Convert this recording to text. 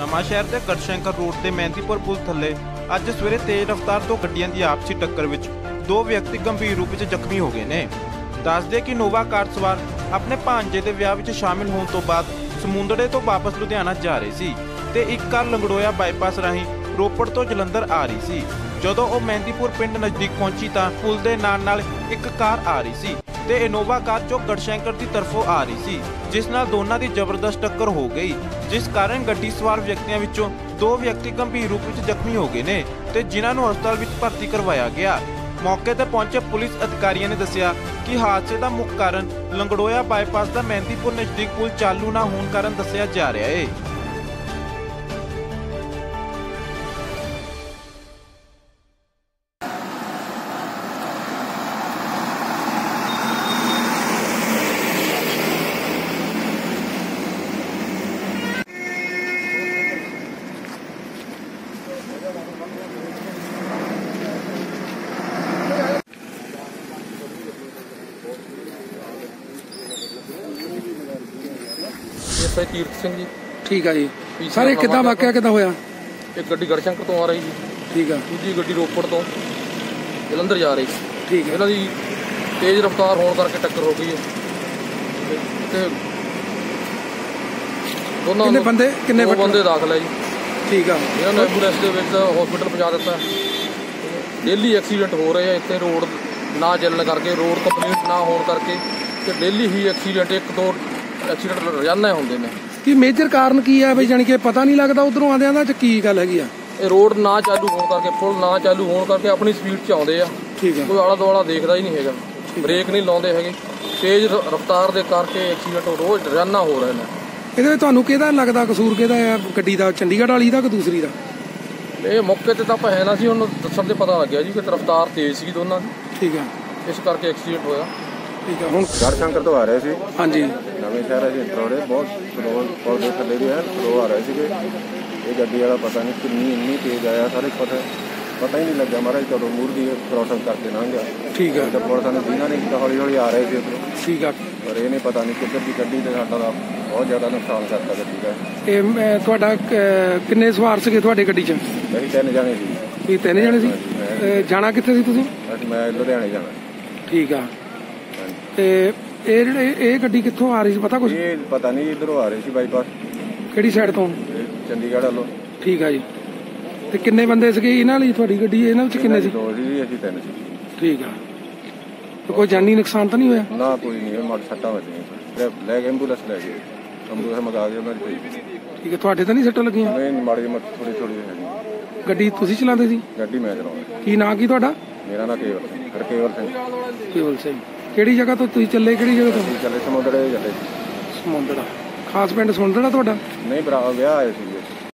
ਨਵਾਂਸ਼ਹਿਰ ਦੇ ਗੜਸ਼ੰਕਰ ਰੋਡ ਤੇ ਮਹਿੰਦੀਪੁਰ ਪੁਲ ਥੱਲੇ ਅੱਜ ਸਵੇਰੇ ਤੇਜ਼ ਰਫ਼ਤਾਰ ਦੋ ਗੱਡੀਆਂ ਦੀ ਆਪਸੀ ਟੱਕਰ ਵਿੱਚ ਦੋ ਵਿਅਕਤੀ ਗੰਭੀਰ ਰੂਪ ਵਿੱਚ ਜ਼ਖਮੀ ਹੋ ਗਏ ਨੇ। ਦੱਸਦੇ ਕਿ ਨੋਵਾ ਕਾਰ ਸਵਾਰ ਆਪਣੇ ਭਾਂਜੇ ਦੇ ਵਿਆਹ ਵਿੱਚ ਸ਼ਾਮਿਲ ਹੋਣ ਤੋਂ ਬਾਅਦ ਸਮੁੰਦੜੇ ਤੋਂ ਵਾਪਸ ਲੁਧਿਆਣਾ ਜਾ ਰਹੇ ਸੀ ਤੇ ਇੱਕ ਕਾਰ ਲੰਗੜੋਇਆ ਬਾਈਪਾਸ ਰਾਹੀਂ ਰੋਪੜ ਤੋਂ ਜਲੰਧਰ ਆ ਰਹੀ ਸੀ। ਜਦੋਂ ਉਹ ਮਹਿੰਦੀਪੁਰ ਪਿੰਡ ਨਜ਼ਦੀਕ ਪਹੁੰਚੀ ਤਾਂ ਪੁਲ ਦੇ ਨਾਲ ਇੱਕ ਕਾਰ ਆ ਰਹੀ ਸੀ ਤੇ ਇਨੋਵਾ ਕਾਰ ਜੋ ਗੜਸ਼ੰਕਰ ਦੀ ਤਰਫੋਂ ਆ ਰਹੀ ਸੀ, ਜਿਸ ਨਾਲ ਦੋਨਾਂ ਦੀ ਜ਼ਬਰਦਸਤ ਟੱਕਰ ਹੋ ਗਈ, ਜਿਸ ਕਾਰਨ ਗੱਡੀ ਸਵਾਰ ਵਿਅਕਤੀਆਂ ਵਿੱਚੋਂ ਦੋ ਵਿਅਕਤੀ ਗੰਭੀਰ ਰੂਪ ਵਿੱਚ ਜ਼ਖਮੀ ਹੋ ਗਏ ਨੇ ਤੇ ਜਿਨ੍ਹਾਂ ਨੂੰ ਹਸਪਤਾਲ ਵਿੱਚ ਭਰਤੀ ਕਰਵਾਇਆ ਗਿਆ। ਮੌਕੇ ਤੇ ਪਹੁੰਚੇ ਪੁਲਿਸ ਅਧਿਕਾਰੀਆਂ ਨੇ ਦੱਸਿਆ ਕਿ ਹਾਦਸੇ ਦਾ ਮੁੱਖ ਕਾਰਨ ਲੰਗੜੋਇਆ ਬਾਈਪਾਸ ਦਾ ਮਹਿੰਦੀਪੁਰ ਨਜ਼ਦੀਕ ਪੁਲ ਚਾਲੂ ਨਾ ਹੋਣ ਕਾਰਨ ਦੱਸਿਆ ਜਾ ਰਿਹਾ ਹੈ। तीर्थ सिंह जी। ठीक है जी। सर ये कितना वाकया कितना होया? एक गड्डी गड़शंकर तो आ रही जी। ठीक है। दूसरी गड्डी रोपड़ तो जलंधर जा रही। ठीक है। इन्हां दी तेज रफ्तार होने करके टक्कर हो गई है ते दोनों किन्ने बंदे दाखल है जी। ठीक है। इन्हां नूं एंबूलेंस दे विच हॉस्पिटल पहुंचा दिता। डेली एक्सीडेंट हो रहे हैं इत्थे रोड ना चलने करके, रोड कंप्लीट ना होने करके ते डेली ही एक्सीडेंट एक दो एक्सीडेंट रोजाना होंगे ने। की मेजर कारण की है बई, जानी कि पता नहीं लगता उधरों आंदियां दा की गल हैगी आ? रोड ना चालू होने करके, पुल ना चालू होने करके अपनी स्पीड च आउंदे आ। ठीक है। कोई आला दुआला देखदा ही नहीं हैगा, ब्रेक नहीं लाउंदे हैगे, तेज रफ्तार दे करके एक्सीडेंट रोज रोजाना हो रहे ने। ਇਹਦੇ ਵਿੱਚ ਤੁਹਾਨੂੰ ਕਿਹਦਾ ਲੱਗਦਾ ਕਸੂਰ ਕਿਹਦਾ ਹੈ? ਗੱਡੀ ਦਾ, ਚੰਡੀਗੜ੍ਹ ਵਾਲੀ ਦਾ ਕਿ ਦੂਸਰੀ ਦਾ? ਇਹ ਮੌਕੇ ਤੇ ਤਾਂ ਆਪਾਂ ਹੈ ਨਾ ਸੀ, ਉਹਨੂੰ ਦੱਸਣ ਤੇ ਪਤਾ ਲੱਗਿਆ ਜੀ ਕਿ ਰਫ਼ਤਾਰ ਤੇਜ਼ ਸੀ ਦੋਨਾਂ ਦੀ। ਠੀਕ ਹੈ। ਇਸ ਕਰਕੇ ਐਕਸੀਡੈਂਟ ਹੋਇਆ। ਠੀਕ ਹੈ। ਹੁਣ ਗੜਸ਼ੰਕਰ ਤੋਂ ਆ ਰਹੇ ਸੀ। ਹਾਂਜੀ। ਨਵੇਂ ਸ਼ਹਿਰ ਅਸੀਂ ਇੰਟਰੋੜੇ ਬਹੁਤ ਸਲੋ ਪੁਲ ਦੇ ਥੱਲੇ ਵੀ ਹੈ ਸਲੋ ਆ ਰਹੇ ਸੀਗੇ। ਇਹ ਗੱਡੀ ਵਾਲਾ ਪਤਾ ਨਹੀਂ ਕਿੰਨੀ ਇੰਨੀ ਤੇਜ਼ ਆਇਆ, ਸਾਰੇ ਪਤਾ ਹੀ ਨਹੀਂ ਲੱਗਾ ਮਹਾਰਾਜ ਕਦੋਂ ਮੂਹਰ ਦੀ ਕ੍ਰੋਸਿੰਗ ਕਰਕੇ ਲੰਘ ਗਿਆ। ਠੀਕ ਹੈ। ਤਾਂ ਪੁਲਿਸ ਨੇ ਜਿਨ੍ਹਾਂ ਨੇ ਕੀਤਾ ਹੌਲੀ ਹੌਲੀ ਆ ਰਹੇ ਸੀ ਉੱਧਰੋਂ। ਠੀਕ ਹੈ। ਪਰ ਇਹ ਨਹੀਂ ਪਤਾ ਨਹੀਂ ਕਿੱਧਰ ਦੀ ਗੱਡੀ ਤੇ ਸਾਡਾ ਦਾ ਬਹੁਤ ਜ਼ਿਆਦਾ ਨੁਕਸਾਨ ਕਰਤਾ ਗੱਡੀ ਦਾ। ਇਹ ਤੁਹਾਡਾ ਕਿੰਨੇ ਸਵਾਰ ਸੀਗੇ ਤੁਹਾਡੇ ਗੱਡੀ 'ਚ? ਅਸੀਂ 3 ਜਣੇ ਸੀ। ਤੁਸੀਂ 3 ਜਣੇ ਸੀ? ਜਾਣਾ ਕਿੱਥੇ ਸੀ ਤੁਸੀਂ? ਮੈਂ ਲੁਧਿਆਣੇ ਜਾਣਾ। ਠੀਕ ਆ। ਤੇ ਇਹ ਜਿਹੜੇ ਇਹ ਗੱਡੀ ਕਿੱਥੋਂ ਆ ਰਹੀ ਸੀ ਪਤਾ ਕੁਝ? ਇਹ ਪਤਾ ਨਹੀਂ ਇੱਧਰੋਂ ਆ ਰਹੀ ਸੀ ਬਾਈਪਾਸ। ਕਿਹੜੀ ਸਾਈਡ ਤੋਂ? ਚੰਡੀਗੜ੍ਹ ਵੱਲੋਂ। ਠੀਕ ਆ ਜੀ। ਤੇ ਕਿੰਨੇ ਬੰਦੇ ਸੀਗੇ ਇਹਨਾਂ ਲਈ ਤੁਹਾਡੀ ਗੱਡੀ? ਇਹਨਾਂ ਵਿੱਚ ਕਿੰਨੇ ਸੀ? 2 ਸੀ, ਅਸੀਂ 3 ਸੀ। ਠੀਕ ਆ। ਤੇ ਕੋਈ ਜਾਨੀ ਨੁਕਸਾਨ ਤਾਂ ਨਹੀਂ ਹੋਇਆ? ਨਾ ਕੋਈ ਨਹੀਂ, ਮਾੜੀ ਸੱਟਾਂ ਵੱਜੀਆਂ। ਲੈ ਕੇ ਐਂਬੂਲੈਂਸ ਲੈ ਗਏ, ਐਂਬੂਲੈਂਸ ਮੰਗਾ ਕੇ ਉਹਨਾਂ ਦੀ। ਠੀਕ ਹੈ। ਤੁਹਾਡੇ ਤਾਂ ਨਹੀਂ ਸੱਟਾਂ ਲੱਗੀਆਂ? ਨਹੀਂ, ਮਾੜੀ ਥੋੜੀ ਹੈਗੀ। ਗੱਡੀ ਤੁਸੀਂ ਚਲਾਉਂਦੇ ਸੀ? ਗੱਡੀ ਮੈਂ ਚਲਾਉਂਦਾ। ਕੀ ਨਾਂ ਕੀ ਤੁਹਾਡਾ? ਮੇਰਾ ਨਾਂ ਕੇਵਲ ਸਿੰਘ। ਕੇਵਲ ਸਿੰਘ। ਕਿਹੜੀ ਜਗ੍ਹਾ ਤੋਂ ਤੁਸੀਂ ਚੱਲੇ? ਕਿਹੜੀ ਜਗ੍ਹਾ ਤੋਂ? ਚੱਲੇ ਸਮੁੰਦੜੇ ਚੱਲੇ। ਸਮੁੰਦੜਾ। ਖਾਸ ਪਿੰਡ ਸਮੁੰਦੜਾ ਤੁਹਾਡਾ? ਨਹੀਂ ਭਰਾ, ਵਿਆਹ ਆਏ ਸੀ।